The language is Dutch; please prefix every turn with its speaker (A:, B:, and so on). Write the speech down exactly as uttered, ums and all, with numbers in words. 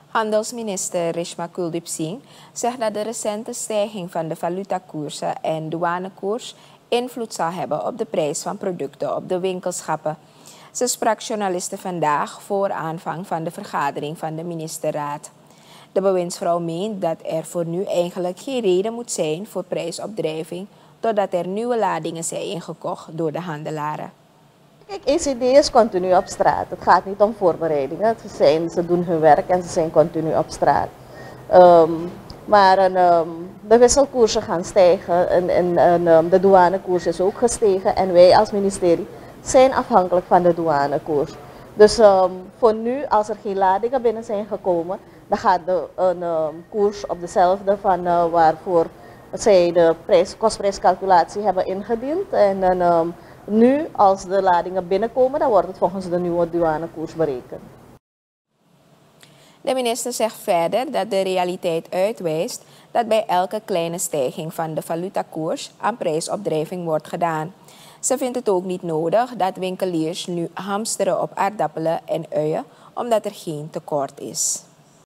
A: Handelsminister Reshma Kuldeep Singh zegt dat de recente stijging van de valutakoersen en douanekoers invloed zal hebben op de prijs van producten op de winkelschappen. Ze sprak journalisten vandaag voor aanvang van de vergadering van de ministerraad. De bewindsvrouw meent dat er voor nu eigenlijk geen reden moet zijn voor prijsopdrijving, totdat er nieuwe ladingen zijn ingekocht door de handelaren.
B: Kijk, E C D is continu op straat. Het gaat niet om voorbereidingen. Ze, zijn, ze doen hun werk en ze zijn continu op straat. Um, maar een, um, de wisselkoersen gaan stijgen en, en, en um, de douanekoers is ook gestegen. En wij als ministerie zijn afhankelijk van de douanekoers. Dus um, voor nu, als er geen ladingen binnen zijn gekomen, dan gaat de een, um, koers op dezelfde van uh, waarvoor zij de prijs, kostprijscalculatie hebben ingediend. En, en um, nu, als de ladingen binnenkomen, dan wordt het volgens de nieuwe douanekoers berekend.
A: De minister zegt verder dat de realiteit uitwijst dat bij elke kleine stijging van de valutakoers aan prijsopdrijving wordt gedaan. Ze vindt het ook niet nodig dat winkeliers nu hamsteren op aardappelen en uien, omdat er geen tekort is.